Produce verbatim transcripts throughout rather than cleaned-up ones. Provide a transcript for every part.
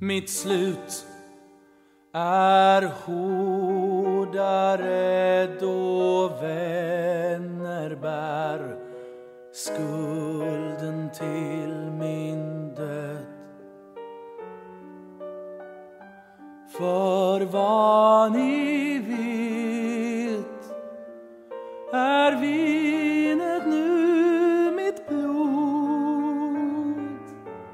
Mitt slut är hårdare då vänner bär skulden till min död. För vad ni vet är vinet nu mitt blod.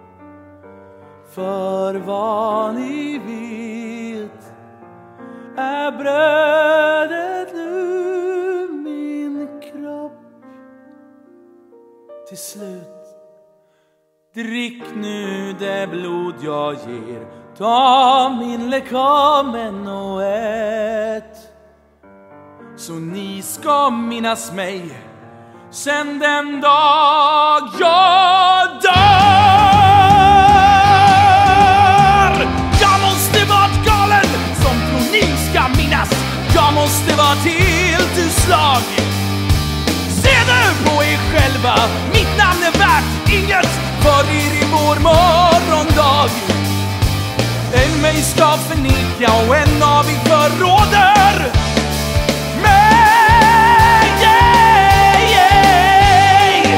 För vad ni vet är brödet nu min kropp. Till slut, drick nu det blod jag ger. Ta min lekamen och ät, så ni ska minnas mig sen den dag jag dör. Jag måste varit galen som tror ni ska minnas. Jag måste varit helt utslag. Se nu på er själva, mitt namn är värt inget för er i vår morgondag. En mig ska förneka och en av er förråder mig. Yeah, yeah.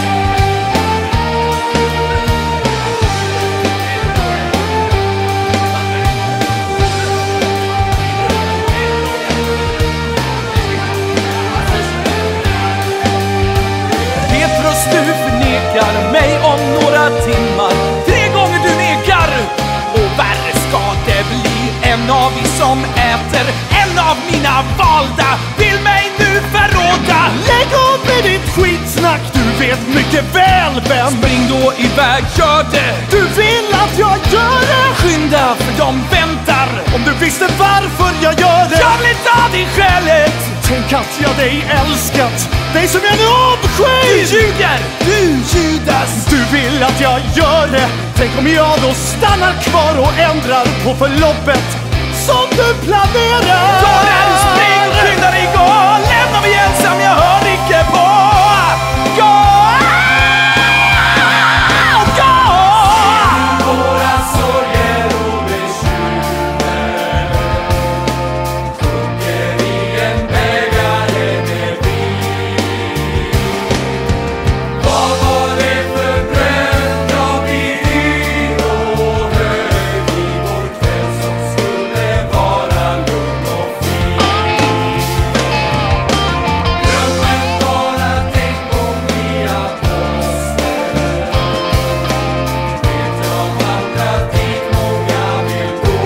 Petrus, du förnekar mig om några timmar. Tre gånger du nekar, och värre ska det bli. En av er som äter, en av mina valda vill mig nu förråda. Lägg av med ditt skitsnack, du vet mycket väl vem. Spring då iväg, gör det. Du vill att jag gör det. Skynda, för de väntar. Om du visste varför jag gör det. Jag vill ta dig skälet. Tänk att jag dig älskat, dig som jag nu avskyr. Du ljuger, du Judas. Du vill att jag gör det. Tänk om jag då stannar kvar och ändrar på förloppet som du planerar. Ta den, spring, skynda dig, gå. Lämna mig ensam, jag hör icke på. Gå, gå. Våra sorger och bekymmer sjunker i en bägare med vin. Vad var det för bröd jag blir i och hög i vår kväll som skulle vara lugn och fin? Drömmen bara, tänk om vi har måste. Vet jag vandrat dit många vill gå.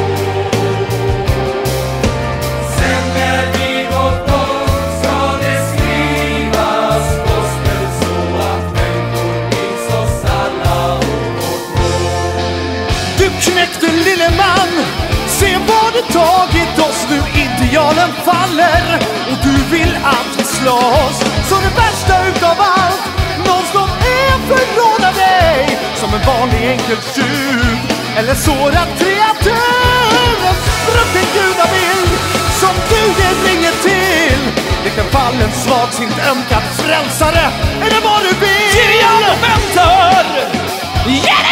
Sen när vi gått bort ska det skrivas gospel så att människor minns oss alla och vårt råd. Du knäckte lille man, se vad det tagit oss. Nu idealen faller och du vill att vi slåss. Så det värsta utav allt, någon som är förråda dig som en vanlig enkel tjuv eller sårad kreatur. En sprucken gudabild som du ger ringen till. Likt en fallen, svagsint, ömkad frälsare. Är det vad du vill? Kirian, de väntar! Yeah!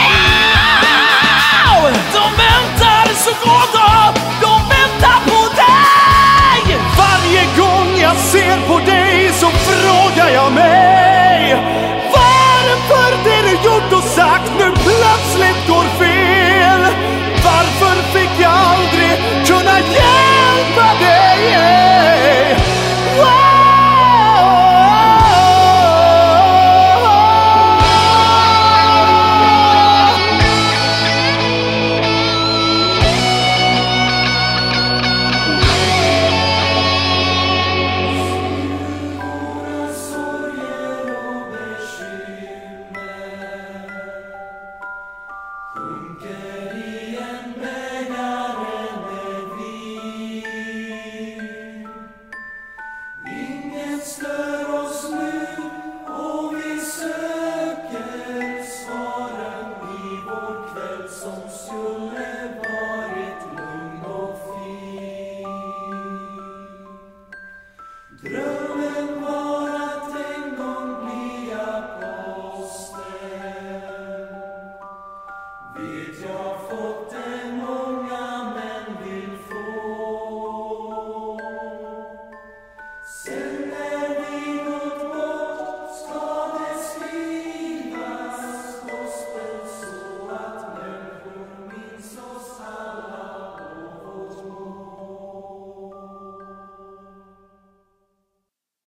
De väntar, så gå då! De väntar på dig! Varje gång jag ser på dig så frågar jag mig varför det du gjort och sagt nu plötsligt går fel. Varför fick jag aldrig kunna hjälpa dig? Som skulle vara